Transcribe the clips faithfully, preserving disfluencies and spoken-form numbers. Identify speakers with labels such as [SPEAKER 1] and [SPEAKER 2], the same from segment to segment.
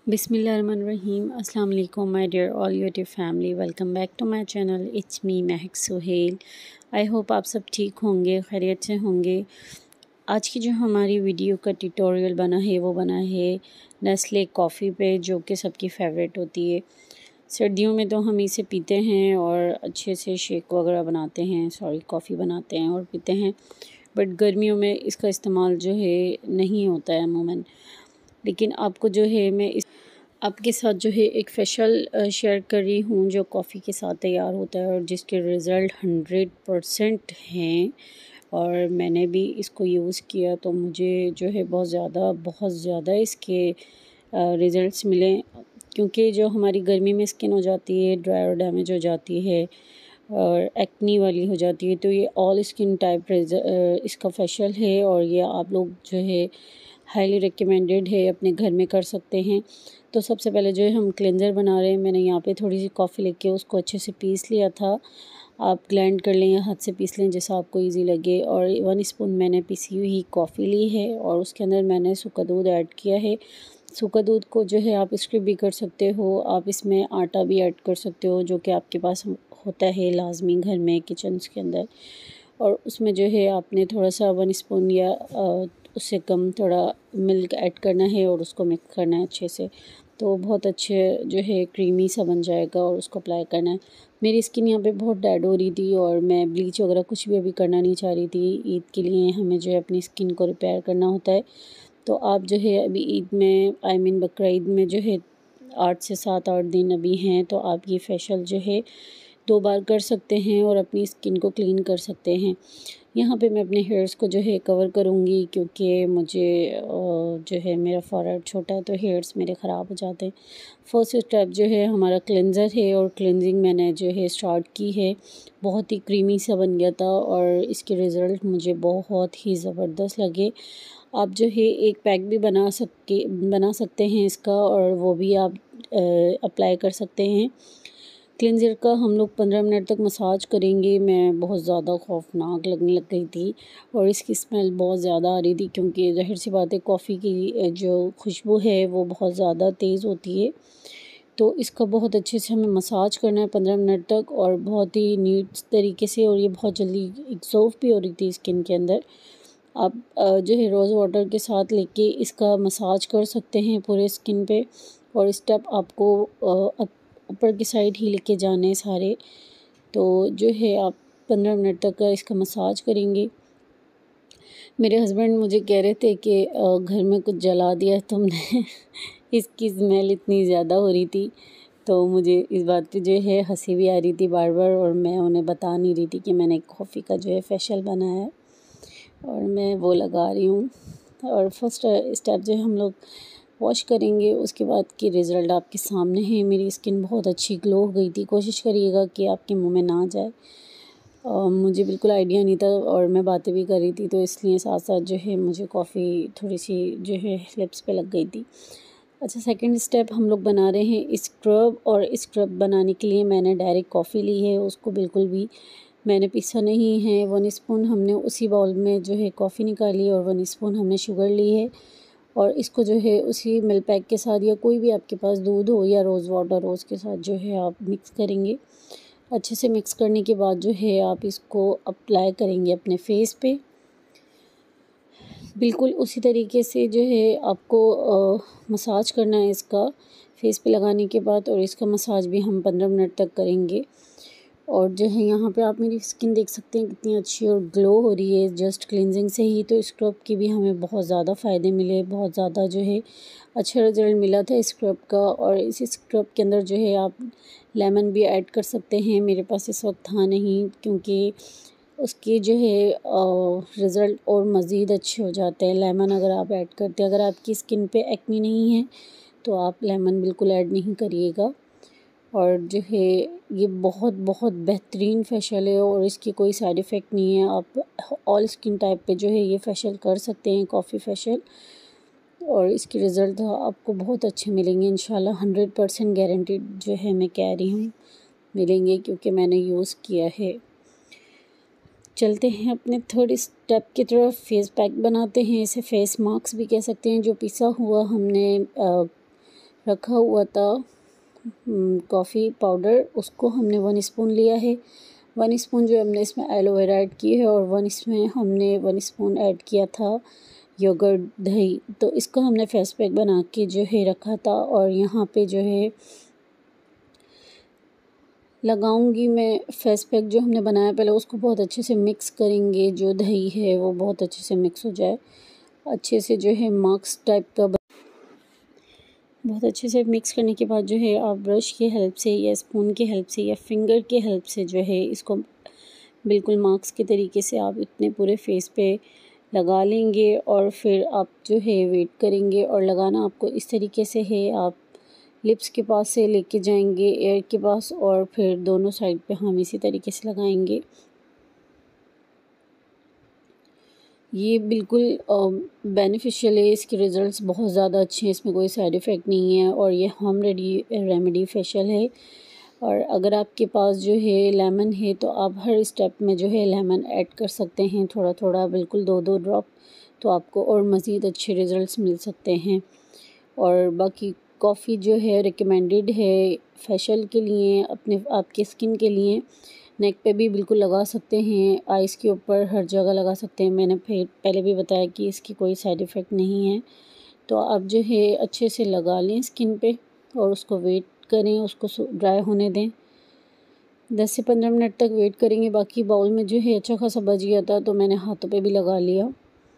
[SPEAKER 1] बिस्मिल्लाहिर्रहमानिर्रहीम। अस्सलाम वालेकुम my dear all YouTube family, welcome back to my channel. It's me Mehak Suhail. I hope आप सब ठीक होंगे, खैरियत से होंगे। आज की जो हमारी वीडियो का ट्यूटोरियल बना है वो बना है नेस्ले कॉफ़ी पे, जो कि सबकी फेवरेट होती है। सर्दियों में तो हम इसे पीते हैं और अच्छे से शेक वगैरह बनाते हैं, सॉरी कॉफ़ी बनाते हैं और पीते हैं। बट गर्मियों में इसका इस्तेमाल जो है नहीं होता है अमूमन। लेकिन आपको जो है मैं इस आपके साथ जो है एक फेशियल शेयर कर रही हूँ जो कॉफ़ी के साथ तैयार होता है और जिसके रिज़ल्ट हंड्रेड परसेंट हैं। और मैंने भी इसको यूज़ किया तो मुझे जो है बहुत ज़्यादा बहुत ज़्यादा इसके रिज़ल्ट्स मिले। क्योंकि जो हमारी गर्मी में स्किन हो जाती है ड्राई और डैमेज हो जाती है और एक्नी वाली हो जाती है, तो ये ऑल स्किन टाइप इसका फेशियल है और ये आप लोग जो है हाईली रिकमेंडेड है, अपने घर में कर सकते हैं। तो सबसे पहले जो है हम क्लेंज़र बना रहे हैं। मैंने यहाँ पे थोड़ी सी कॉफ़ी लेके उसको अच्छे से पीस लिया था। आप ग्राइंड कर लें या हाथ से पीस लें जैसा आपको इजी लगे। और वन स्पून मैंने पिसी हुई कॉफ़ी ली है और उसके अंदर मैंने सूखा दूध ऐड किया है। सूखा दूध को जो है आप स्किप भी कर सकते हो, आप इसमें आटा भी ऐड कर सकते हो जो कि आपके पास होता है लाजमी घर में किचन्स के अंदर। और उसमें जो है आपने थोड़ा सा वन स्पून या उससे कम थोड़ा मिल्क ऐड करना है और उसको मिक्स करना है अच्छे से। तो बहुत अच्छे जो है क्रीमी सा बन जाएगा और उसको अप्लाई करना है। मेरी स्किन यहाँ पे बहुत डेड हो रही थी और मैं ब्लीच वगैरह कुछ भी अभी करना नहीं चाह रही थी। ईद के लिए हमें जो है अपनी स्किन को रिपेयर करना होता है। तो आप जो है अभी ईद में आई मीन बकरा ईद में जो है आठ से सात आठ दिन अभी हैं, तो आप ये फेशियल जो है दो बार कर सकते हैं और अपनी स्किन को क्लीन कर सकते हैं। यहाँ पे मैं अपने हेयर्स को जो है कवर करूँगी क्योंकि मुझे जो है मेरा फॉरहेड छोटा है तो हेयर्स मेरे ख़राब हो जाते हैं। फर्स्ट स्टेप जो है हमारा क्लेंज़र है और क्लेंजिंग मैंने जो है स्टार्ट की है। बहुत ही क्रीमी सा बन गया था और इसके रिज़ल्ट मुझे बहुत ही ज़बरदस्त लगे। आप जो है एक पैक भी बना सके बना सकते हैं इसका और वो भी आप अप्लाई कर सकते हैं। क्लेंज़र का हम लोग पंद्रह मिनट तक मसाज करेंगे। मैं बहुत ज़्यादा खौफनाक लगने लग गई थी और इसकी स्मेल बहुत ज़्यादा आ रही थी क्योंकि ज़ाहिर सी बात है कॉफ़ी की जो खुशबू है वो बहुत ज़्यादा तेज़ होती है। तो इसका बहुत अच्छे से हमें मसाज करना है पंद्रह मिनट तक और बहुत ही नीट तरीके से। और ये बहुत जल्दी एब्ज़ॉर्ब भी हो रही थी स्किन के अंदर। आप जो है रोज़ वाटर के साथ लेके इसका मसाज कर सकते हैं पूरे स्किन पे। और स्टेप आपको ऊपर की साइड ही लेके जाने सारे। तो जो है आप पंद्रह मिनट तक इसका मसाज करेंगे। मेरे हस्बैंड मुझे कह रहे थे कि घर में कुछ जला दिया तुमने इसकी स्मेल इतनी ज़्यादा हो रही थी। तो मुझे इस बात पे जो है हंसी भी आ रही थी बार बार और मैं उन्हें बता नहीं रही थी कि मैंने कॉफ़ी का जो है फेशियल बनाया है और मैं वो लगा रही हूँ। और फर्स्ट स्टेप जो है हम लोग वॉश करेंगे, उसके बाद की रिज़ल्ट आपके सामने है। मेरी स्किन बहुत अच्छी ग्लो हो गई थी। कोशिश करिएगा कि आपके मुंह में ना जाए। और मुझे बिल्कुल आइडिया नहीं था और मैं बातें भी कर रही थी तो इसलिए साथ साथ जो है मुझे कॉफ़ी थोड़ी सी जो है लिप्स पे लग गई थी। अच्छा, सेकंड स्टेप हम लोग बना रहे हैं स्क्रब। और स्क्रब बनाने के लिए मैंने डायरेक्ट कॉफ़ी ली है, उसको बिल्कुल भी मैंने पीसा नहीं है। वन स्पून हमने उसी बाउल में जो है कॉफ़ी निकाली और वन स्पून हमने शुगर ली है और इसको जो है उसी मिल्क पैक के साथ या कोई भी आपके पास दूध हो या रोज़ वाटर हो उसके साथ जो है आप मिक्स करेंगे। अच्छे से मिक्स करने के बाद जो है आप इसको अप्लाई करेंगे अपने फेस पे। बिल्कुल उसी तरीके से जो है आपको आ, मसाज करना है इसका फेस पे लगाने के बाद। और इसका मसाज भी हम पंद्रह मिनट तक करेंगे। और जो है यहाँ पे आप मेरी स्किन देख सकते हैं कितनी अच्छी और ग्लो हो रही है जस्ट क्लिनजिंग से ही। तो स्क्रब की भी हमें बहुत ज़्यादा फ़ायदे मिले, बहुत ज़्यादा जो है अच्छा रिजल्ट मिला था स्क्रब का। और इस स्क्रब के अंदर जो है आप लेमन भी ऐड कर सकते हैं। मेरे पास इस वक्त था नहीं क्योंकि उसके जो है रिज़ल्ट और मज़ीद अच्छे हो जाते हैं लेमन अगर आप ऐड करते हैं। अगर आपकी स्किन पे एक्नी नहीं है तो आप लेमन बिल्कुल ऐड नहीं करिएगा। और जो है ये बहुत बहुत बेहतरीन फेशियल है और इसकी कोई साइड इफ़ेक्ट नहीं है। आप ऑल स्किन टाइप पे जो है ये फेशियल कर सकते हैं, कॉफ़ी फेशियल। और इसके रिज़ल्ट आपको बहुत अच्छे मिलेंगे इंशाल्लाह। हंड्रेड परसेंट गारंटीड जो है मैं कह रही हूँ मिलेंगे क्योंकि मैंने यूज़ किया है। चलते हैं अपने थर्ड स्टेप की तरफ। फेस पैक बनाते हैं, इसे फेस मास्क भी कह सकते हैं, जो पिसा हुआ हमने रखा हुआ था कॉफ़ी पाउडर, उसको हमने वन स्पून लिया है। वन स्पून जो हमने इसमें एलोवेरा ऐड की है और वन इसमें हमने वन स्पून ऐड किया था योगर्ट दही। तो इसको हमने फेस पैक बना के जो है रखा था और यहाँ पे जो है लगाऊंगी मैं फेस पैक जो हमने बनाया। पहले उसको बहुत अच्छे से मिक्स करेंगे, जो दही है वो बहुत अच्छे से मिक्स हो जाए, अच्छे से जो है मास्क टाइप का। बहुत अच्छे से मिक्स करने के बाद जो है आप ब्रश की हेल्प से या स्पून की हेल्प से या फिंगर की हेल्प से जो है इसको बिल्कुल मास्क के तरीके से आप इतने पूरे फेस पे लगा लेंगे और फिर आप जो है वेट करेंगे। और लगाना आपको इस तरीके से है, आप लिप्स के पास से लेके जाएंगे एयर के पास और फिर दोनों साइड पे हम इसी तरीके से लगाएंगे। ये बिल्कुल बेनिफिशियल है, इसके रिज़ल्ट्स बहुत ज़्यादा अच्छे हैं, इसमें कोई साइड इफ़ेक्ट नहीं है और ये होम रेडी रेमेडी फेशियल है। और अगर आपके पास जो है लेमन है तो आप हर स्टेप में जो है लेमन ऐड कर सकते हैं, थोड़ा थोड़ा, बिल्कुल दो दो ड्रॉप, तो आपको और मज़ीद अच्छे रिज़ल्ट्स मिल सकते हैं। और बाकी कॉफ़ी जो है रिकमेंडेड है फेशियल के लिए, अपने आपके स्किन के लिए। नेक पे भी बिल्कुल लगा सकते हैं, आइज़ के ऊपर, हर जगह लगा सकते हैं। मैंने फिर पहले भी बताया कि इसकी कोई साइड इफ़ेक्ट नहीं है। तो आप जो है अच्छे से लगा लें स्किन पे और उसको वेट करें, उसको ड्राई होने दें। दस से पंद्रह मिनट तक वेट करेंगे। बाकी बाउल में जो है अच्छा खासा बच गया था तो मैंने हाथों पे भी लगा लिया।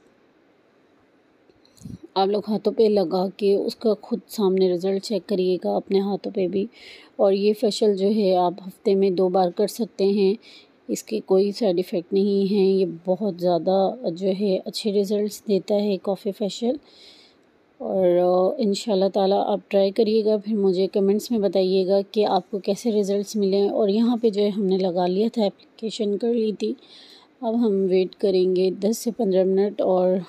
[SPEAKER 1] आप लोग हाथों पे लगा के उसका खुद सामने रिज़ल्ट चेक करिएगा अपने हाथों पे भी। और ये फेशियल जो है आप हफ्ते में दो बार कर सकते हैं, इसके कोई साइड इफ़ेक्ट नहीं है। ये बहुत ज़्यादा जो है अच्छे रिज़ल्ट्स देता है कॉफ़ी फेशियल। और इंशाल्लाह ताला आप ट्राई करिएगा, फिर मुझे कमेंट्स में बताइएगा कि आपको कैसे रिज़ल्ट्स मिले। और यहाँ पे जो है हमने लगा लिया था, एप्लीकेशन कर ली थी। अब हम वेट करेंगे दस से पंद्रह मिनट। और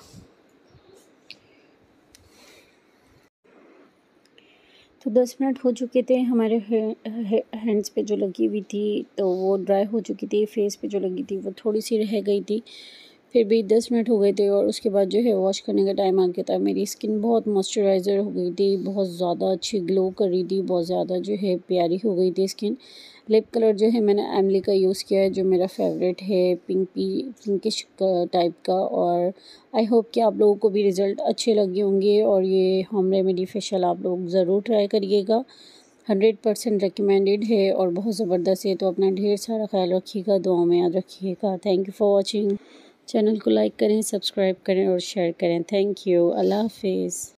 [SPEAKER 1] तो दस मिनट हो चुके थे, हमारे हैंड्स पे जो लगी हुई थी तो वो ड्राई हो चुकी थी, फेस पे जो लगी थी वो थोड़ी सी रह गई थी। फिर भी दस मिनट हो गए थे और उसके बाद जो है वॉश करने का टाइम आ गया था। मेरी स्किन बहुत मॉइस्चराइज़र हो गई थी, बहुत ज़्यादा अच्छी ग्लो कर रही थी, बहुत ज़्यादा जो है प्यारी हो गई थी स्किन। लिप कलर जो है मैंने एमली का यूज़ किया है, जो मेरा फेवरेट है, पिंक पिंकिश टाइप का। और आई होप कि आप लोगों को भी रिज़ल्ट अच्छे लगे होंगे और ये होम रेमेडी फेशियल आप लोग ज़रूर ट्राई करिएगा। हंड्रेड परसेंट रिकमेंडेड है और बहुत ज़बरदस्त है। तो अपना ढेर सारा ख्याल रखिएगा, दुआओं में याद रखिएगा। Thank you for watching. Channel को लाइक करें, सब्सक्राइब करें और शेयर करें। Thank you. अल्लाह हाफिज़।